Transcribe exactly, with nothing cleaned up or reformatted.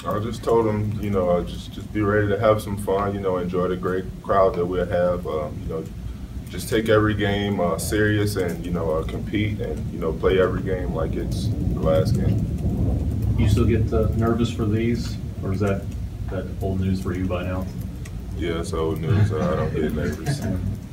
I just told them, you know, uh, just just be ready to have some fun. You know, enjoy the great crowd that we'll have. Um, you know, just take every game uh, serious and you know uh, compete and you know play every game like it's the last game. You still get uh, nervous for these, or is that that old news for you by now? Yeah, it's old news. Uh, I don't get nervous.